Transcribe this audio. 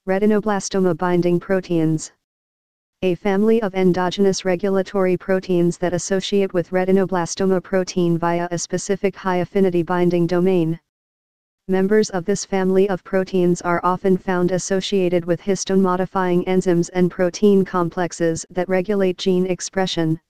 Retinoblastoma binding proteins. A family of endogenous regulatory proteins that associate with retinoblastoma protein via a specific high-affinity binding domain. Members of this family of proteins are often found associated with histone-modifying enzymes and protein complexes that regulate gene expression.